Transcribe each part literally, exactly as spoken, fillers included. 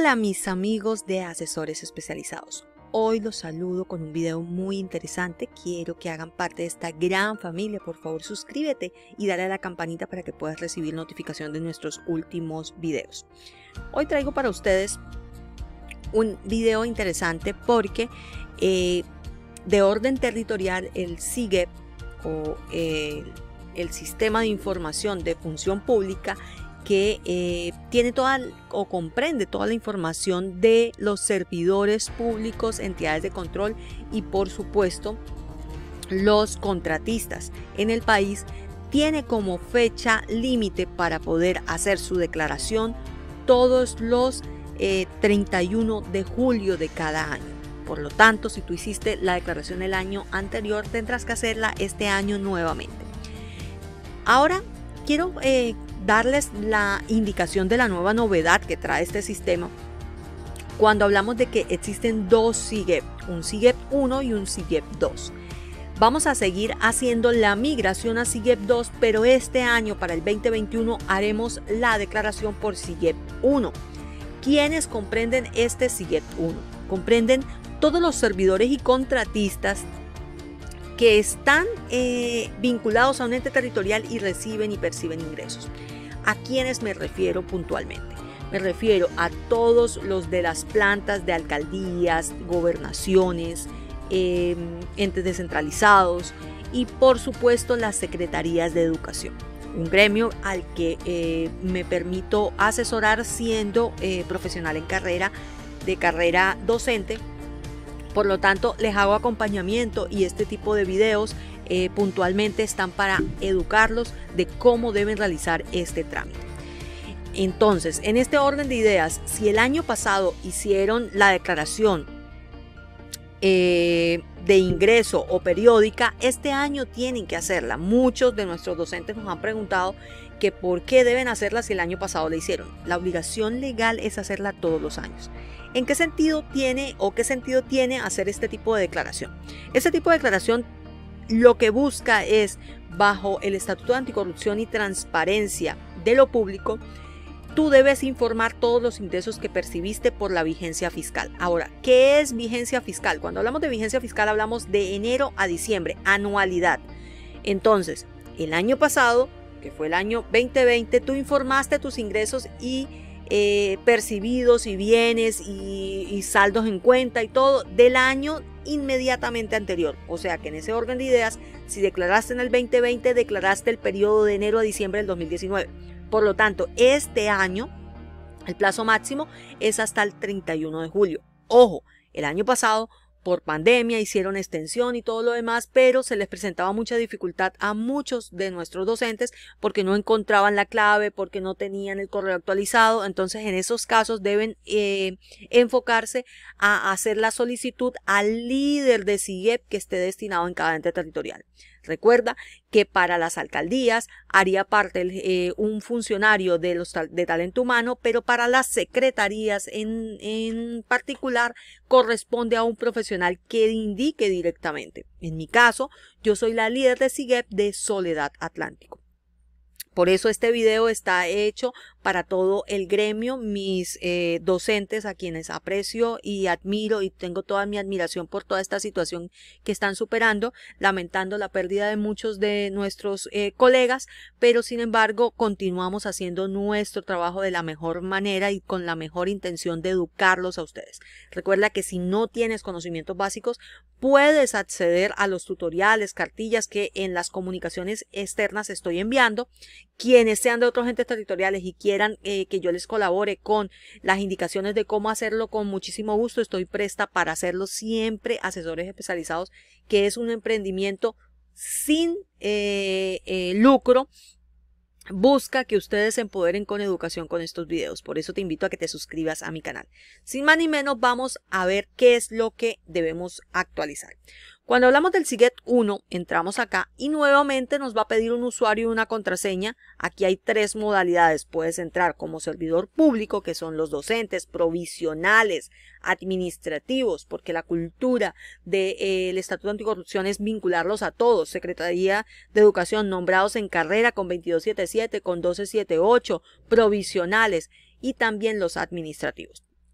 Hola mis amigos de asesores especializados. Hoy los saludo con un video muy interesante. Quiero que hagan parte de esta gran familia. Por favor, suscríbete y dale a la campanita para que puedas recibir notificación de nuestros últimos videos. Hoy traigo para ustedes un video interesante porque eh, de orden territorial el S I G E P o eh, el Sistema de Información de Función Pública que eh, tiene toda o comprende toda la información de los servidores públicos, entidades de control y por supuesto los contratistas en el país, tiene como fecha límite para poder hacer su declaración todos los eh, treinta y uno de julio de cada año. Por lo tanto, si tú hiciste la declaración el año anterior, tendrás que hacerla este año nuevamente. Ahora quiero eh, darles la indicación de la nueva novedad que trae este sistema cuando hablamos de que existen dos S I G E P, un S I G E P uno y un S I G E P dos. Vamos a seguir haciendo la migración a S I G E P dos, pero este año para el veinte veintiuno haremos la declaración por S I G E P uno. ¿Quiénes comprenden este S I G E P uno? Comprenden todos los servidores y contratistas que están eh, vinculados a un ente territorial y reciben y perciben ingresos. ¿A quiénes me refiero puntualmente? Me refiero a todos los de las plantas de alcaldías, gobernaciones, eh, entes descentralizados y por supuesto las secretarías de educación. Un gremio al que eh, me permito asesorar siendo eh, profesional en carrera, de carrera docente. Por lo tanto, les hago acompañamiento y este tipo de videos eh, puntualmente están para educarlos de cómo deben realizar este trámite. Entonces, en este orden de ideas, si el año pasado hicieron la declaración eh, de ingreso o periódica, este año tienen que hacerla. Muchos de nuestros docentes nos han preguntado que por qué deben hacerla si el año pasado la hicieron. La obligación legal es hacerla todos los años. ¿En qué sentido tiene o qué sentido tiene hacer este tipo de declaración? Este tipo de declaración lo que busca es, bajo el Estatuto de Anticorrupción y Transparencia de lo Público, tú debes informar todos los ingresos que percibiste por la vigencia fiscal. Ahora, ¿qué es vigencia fiscal? Cuando hablamos de vigencia fiscal hablamos de enero a diciembre, anualidad. Entonces, el año pasado, que fue el año veinte veinte, tú informaste tus ingresos y Eh, percibidos y bienes y, y saldos en cuenta y todo del año inmediatamente anterior. O sea que en ese orden de ideas, si declaraste en el veinte veinte, declaraste el periodo de enero a diciembre del dos mil diecinueve. Por lo tanto, este año el plazo máximo es hasta el treinta y uno de julio. Ojo, el año pasado por pandemia hicieron extensión y todo lo demás, pero se les presentaba mucha dificultad a muchos de nuestros docentes porque no encontraban la clave, porque no tenían el correo actualizado. Entonces, en esos casos deben eh, enfocarse a hacer la solicitud al líder de S I G E P que esté destinado en cada ente territorial. Recuerda que para las alcaldías haría parte eh, un funcionario de, los, de talento humano, pero para las secretarías en, en particular corresponde a un profesional que indique directamente. En mi caso, yo soy la líder de S I G E P de Soledad Atlántico. Por eso este video está hecho para todo el gremio, mis eh, docentes a quienes aprecio y admiro y tengo toda mi admiración por toda esta situación que están superando, lamentando la pérdida de muchos de nuestros eh, colegas, pero sin embargo continuamos haciendo nuestro trabajo de la mejor manera y con la mejor intención de educarlos a ustedes. Recuerda que si no tienes conocimientos básicos, puedes acceder a los tutoriales, cartillas que en las comunicaciones externas estoy enviando. Quienes sean de otros entes territoriales y quieran eh, que yo les colabore con las indicaciones de cómo hacerlo, con muchísimo gusto estoy presta para hacerlo. Siempre asesores especializados, que es un emprendimiento sin eh, eh, lucro. Busca que ustedes se empoderen con educación con estos videos. Por eso te invito a que te suscribas a mi canal. Sin más ni menos, vamos a ver qué es lo que debemos actualizar. Cuando hablamos del S I G E P uno, entramos acá y nuevamente nos va a pedir un usuario y una contraseña. Aquí hay tres modalidades. Puedes entrar como servidor público, que son los docentes, provisionales, administrativos, porque la cultura del eh, Estatuto Anticorrupción es vincularlos a todos. Secretaría de Educación nombrados en carrera con veintidós setenta y siete, con doce setenta y ocho, provisionales y también los administrativos.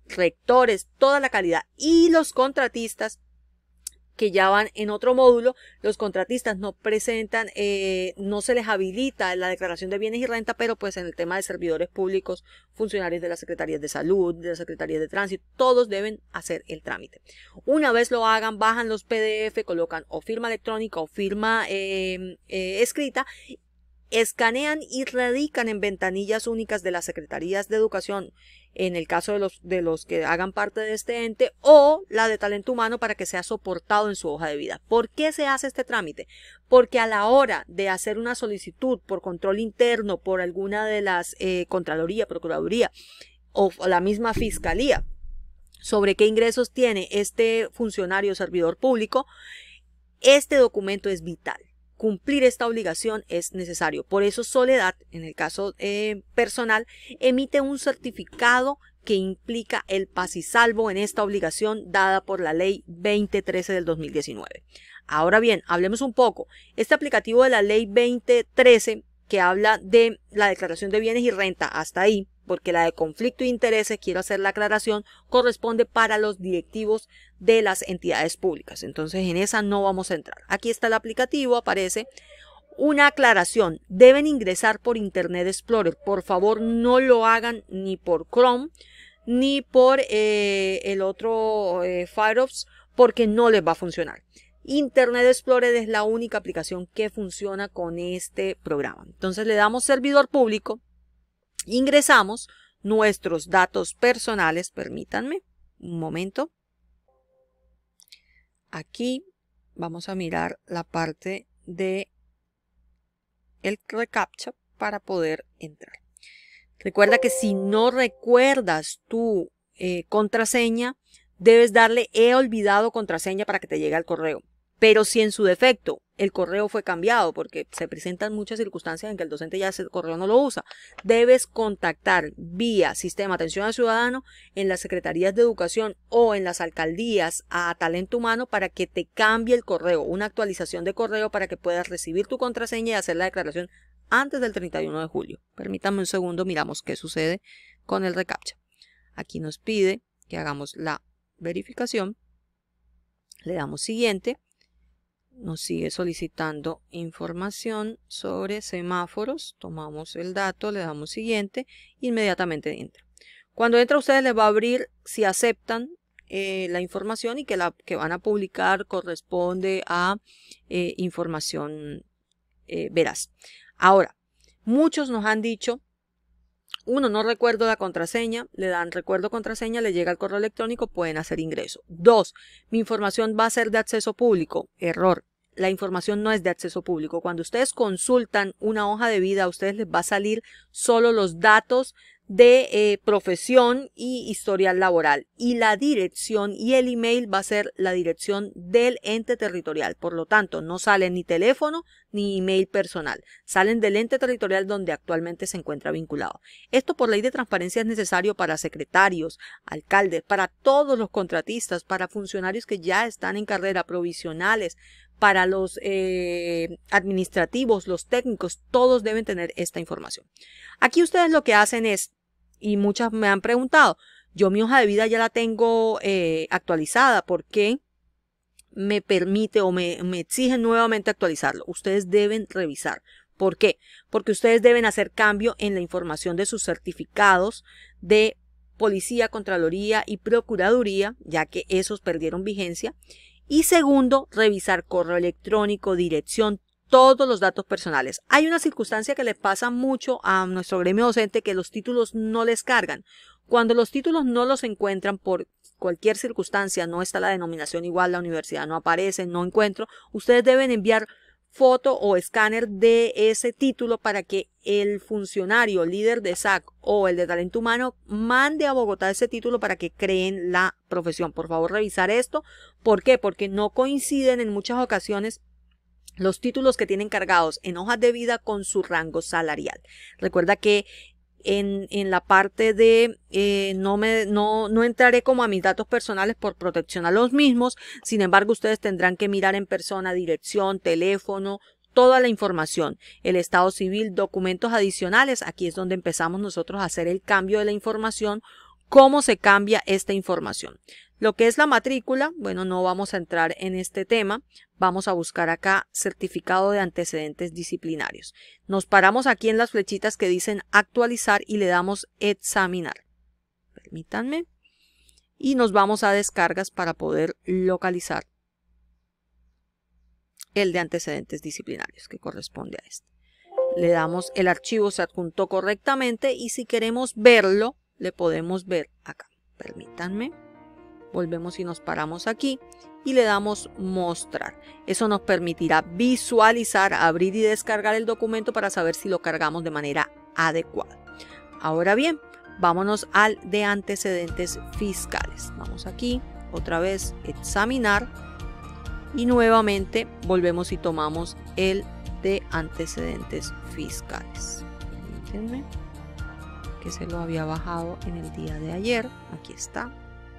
rectores, toda la calidad. Y los contratistas que ya van en otro módulo, los contratistas no presentan, eh, no se les habilita la declaración de bienes y renta, pero pues en el tema de servidores públicos, funcionarios de las Secretarías de Salud, de las Secretarías de Tránsito, todos deben hacer el trámite. Una vez lo hagan, bajan los P D F, colocan o firma electrónica o firma eh, eh, escrita, escanean y radican en ventanillas únicas de las Secretarías de Educación, en el caso de los, de los que hagan parte de este ente, o la de talento humano para que sea soportado en su hoja de vida. ¿Por qué se hace este trámite? Porque a la hora de hacer una solicitud por control interno por alguna de las eh, Contraloría, Procuraduría o, o la misma Fiscalía sobre qué ingresos tiene este funcionario o servidor público, este documento es vital. Cumplir esta obligación es necesario. Por eso Soledad, en el caso eh, personal, emite un certificado que implica el paz y salvo en esta obligación dada por la ley veinte trece del dos mil diecinueve. Ahora bien, hablemos un poco. Este aplicativo de la ley veinte trece que habla de la declaración de bienes y renta hasta ahí, porque la de conflicto de intereses, quiero hacer la aclaración, corresponde para los directivos de las entidades públicas. Entonces en esa no vamos a entrar. Aquí está el aplicativo, aparece una aclaración. Deben ingresar por Internet Explorer. Por favor, no lo hagan ni por Chrome ni por eh, el otro eh, Firefox, porque no les va a funcionar. Internet Explorer es la única aplicación que funciona con este programa. Entonces le damos servidor público. Ingresamos nuestros datos personales, permítanme un momento. Aquí vamos a mirar la parte de el reCAPTCHA para poder entrar. Recuerda que si no recuerdas tu eh, contraseña, debes darle he olvidado contraseña para que te llegue al correo. Pero si en su defecto el correo fue cambiado, porque se presentan muchas circunstancias en que el docente ya ese correo no lo usa, debes contactar vía Sistema Atención al Ciudadano en las Secretarías de Educación o en las alcaldías a Talento Humano para que te cambie el correo, una actualización de correo para que puedas recibir tu contraseña y hacer la declaración antes del treinta y uno de julio. Permítanme un segundo, miramos qué sucede con el reCAPTCHA. Aquí nos pide que hagamos la verificación, le damos siguiente. Nos sigue solicitando información sobre semáforos. Tomamos el dato, le damos siguiente, inmediatamente entra. Cuando entra, a ustedes les va a abrir si aceptan eh, la información y que la que van a publicar corresponde a eh, información eh, veraz. Ahora, muchos nos han dicho, uno, no recuerdo la contraseña, le dan recuerdo contraseña, le llega el correo electrónico, pueden hacer ingreso. Dos, mi información va a ser de acceso público. Error. La información no es de acceso público. Cuando ustedes consultan una hoja de vida, a ustedes les va a salir solo los datos de eh, profesión y historial laboral. Y la dirección y el email va a ser la dirección del ente territorial. Por lo tanto, no salen ni teléfono ni email personal. Salen del ente territorial donde actualmente se encuentra vinculado. Esto por ley de transparencia es necesario para secretarios, alcaldes, para todos los contratistas, para funcionarios que ya están en carrera, provisionales, para los eh, administrativos, los técnicos, todos deben tener esta información. Aquí ustedes lo que hacen es, y muchas me han preguntado, yo mi hoja de vida ya la tengo eh, actualizada, ¿por qué me permite o me, me exigen nuevamente actualizarlo? Ustedes deben revisar. ¿Por qué? Porque ustedes deben hacer cambio en la información de sus certificados de Policía, Contraloría y Procuraduría, ya que esos perdieron vigencia. Y segundo, revisar correo electrónico, dirección, todos los datos personales. Hay una circunstancia que le pasa mucho a nuestro gremio docente, que los títulos no les cargan. Cuando los títulos no los encuentran por cualquier circunstancia, no está la denominación igual, la universidad no aparece, no encuentro, ustedes deben enviar foto o escáner de ese título para que el funcionario líder de S A C o el de talento humano mande a Bogotá ese título para que creen la profesión. Por favor, revisar esto. ¿Por qué? Porque no coinciden en muchas ocasiones los títulos que tienen cargados en hojas de vida con su rango salarial. Recuerda que En, en la parte de eh, no, me, no, no entraré como a mis datos personales por protección a los mismos. Sin embargo, ustedes tendrán que mirar en persona dirección, teléfono, toda la información, el estado civil, documentos adicionales. Aquí es donde empezamos nosotros a hacer el cambio de la información cómo se cambia esta información. Lo que es la matrícula, bueno, no vamos a entrar en este tema. Vamos a buscar acá certificado de antecedentes disciplinarios. Nos paramos aquí en las flechitas que dicen actualizar y le damos examinar. Permítanme. Y nos vamos a descargas para poder localizar el de antecedentes disciplinarios que corresponde a este. Le damos el archivo se adjuntó correctamente y si queremos verlo, le podemos ver acá. Permítanme. Volvemos y nos paramos aquí y le damos mostrar. Eso nos permitirá visualizar, abrir y descargar el documento para saber si lo cargamos de manera adecuada. Ahora bien, vámonos al de antecedentes fiscales. Vamos aquí, otra vez examinar y nuevamente volvemos y tomamos el de antecedentes fiscales. Permítanme que se lo había bajado en el día de ayer. Aquí está.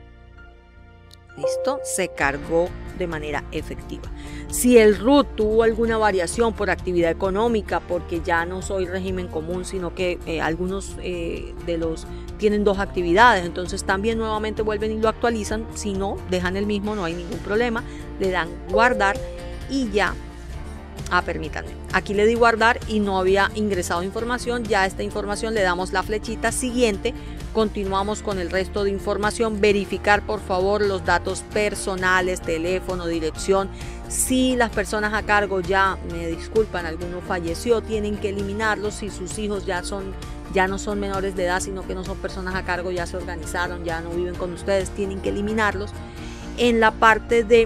Listo, se cargó de manera efectiva. Si el R U T tuvo alguna variación por actividad económica, porque ya no soy régimen común, sino que eh, algunos eh, de los tienen dos actividades, entonces también nuevamente vuelven y lo actualizan. Si no, dejan el mismo, no hay ningún problema. Le dan guardar y ya. Ah, permítanme. Aquí le di guardar y no había ingresado información. Ya esta información le damos la flechita siguiente. Continuamos con el resto de información. Verificar por favor los datos personales, teléfono, dirección. Si las personas a cargo ya, me disculpan, alguno falleció, tienen que eliminarlos. Si sus hijos ya son, ya no son menores de edad, sino que no son personas a cargo, ya se organizaron, ya no viven con ustedes, tienen que eliminarlos. En la parte de,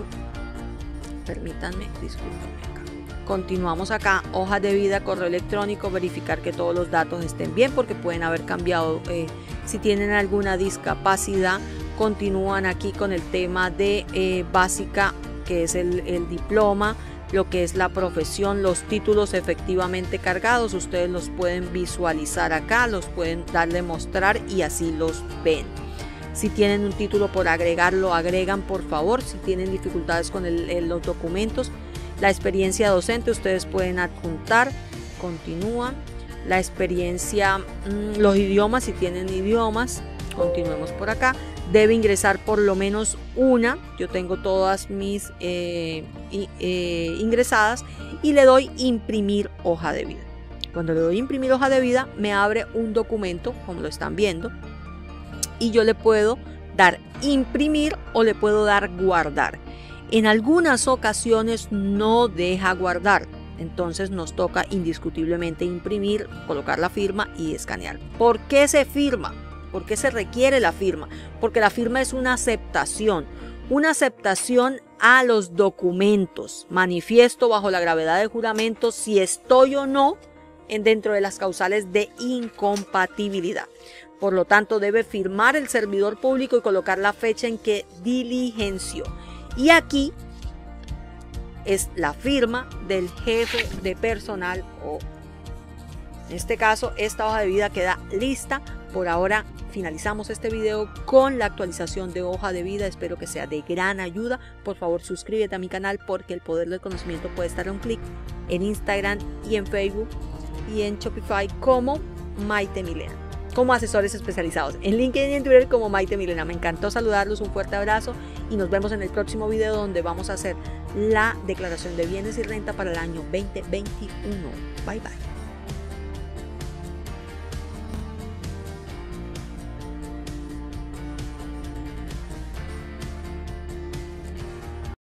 permítanme, disculpen. Continuamos acá, hoja de vida, correo electrónico, verificar que todos los datos estén bien porque pueden haber cambiado. Eh, si tienen alguna discapacidad, continúan aquí con el tema de eh, básica, que es el, el diploma, lo que es la profesión, los títulos efectivamente cargados. Ustedes los pueden visualizar acá, los pueden darle mostrar y así los ven. Si tienen un título por agregar, lo agregan por favor. Si tienen dificultades con el, el, los documentos, la experiencia docente ustedes pueden adjuntar, continúan. La experiencia, mmm, los idiomas, si tienen idiomas, continuemos por acá. Debe ingresar por lo menos una. Yo tengo todas mis eh, y, eh, ingresadas y le doy imprimir hoja de vida. Cuando le doy imprimir hoja de vida me abre un documento, como lo están viendo, y yo le puedo dar imprimir o le puedo dar guardar. En algunas ocasiones no deja guardar, entonces nos toca indiscutiblemente imprimir, colocar la firma y escanear. ¿Por qué se firma? ¿Por qué se requiere la firma? Porque la firma es una aceptación, una aceptación a los documentos. Manifiesto bajo la gravedad del juramento si estoy o no en dentro de las causales de incompatibilidad. Por lo tanto, debe firmar el servidor público y colocar la fecha en que diligenció. Y aquí es la firma del jefe de personal o, en este caso, esta hoja de vida queda lista. Por ahora finalizamos este video con la actualización de hoja de vida. Espero que sea de gran ayuda. Por favor, suscríbete a mi canal porque el poder del conocimiento puede estar a un clic. En Instagram y en Facebook y en Shopify como Maite Milena, como asesores especializados. En LinkedIn y en Twitter como Maite Milena. Me encantó saludarlos, un fuerte abrazo y nos vemos en el próximo video donde vamos a hacer la declaración de bienes y renta para el año veinte veintiuno. Bye bye.